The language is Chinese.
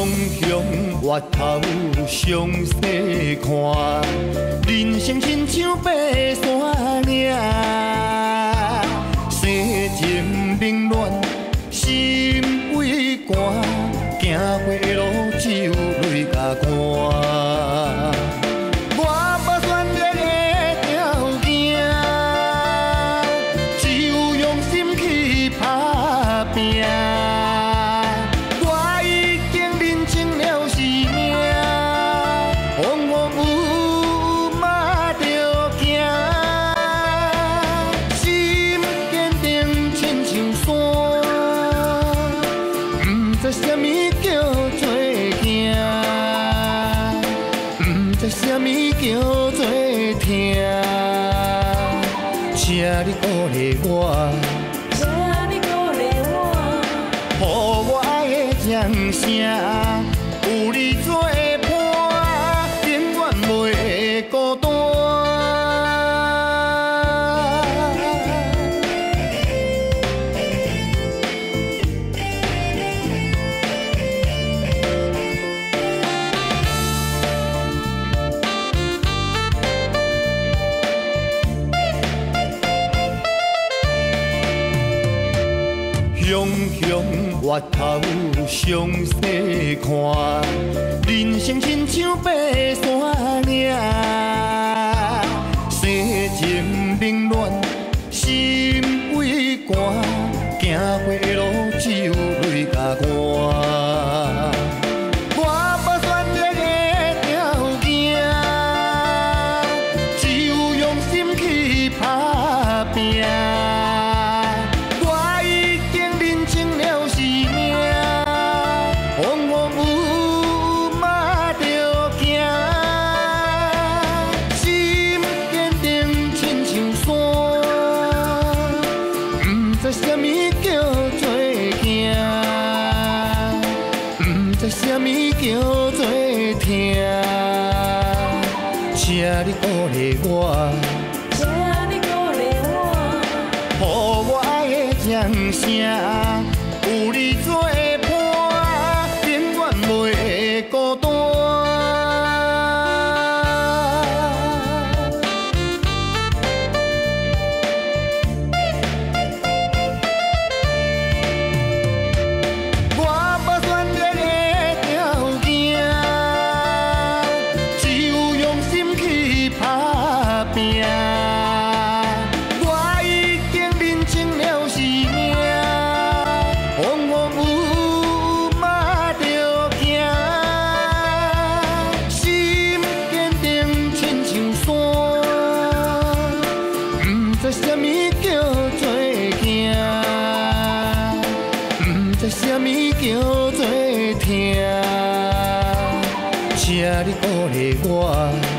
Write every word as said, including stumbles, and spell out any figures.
雄雄越头详细看，人生亲像爬山岭，生情冷暖，心畏寒，行过的路只有泪甲汗。我无选择的条件，只有用心去打拼。 什么叫做行？不知什么叫做听？请你鼓励我，请你鼓励我，予我爱的掌声，有你作伴，永远袂孤单。 雄雄越头详细看，人生亲像爬山岭，生情冷暖，心畏寒，行过的路只有泪甲汗。我无选择的条件，只有用心去打拼。 什么叫做行？不知什么叫做听？请你鼓励我，请你鼓励我，予我爱的掌声，有你作伴，永远袂孤单。 我已经认清了生命，往往有嘛着行，心坚定亲像山，不知什么叫做行，不知什么叫做听，请你鼓励我。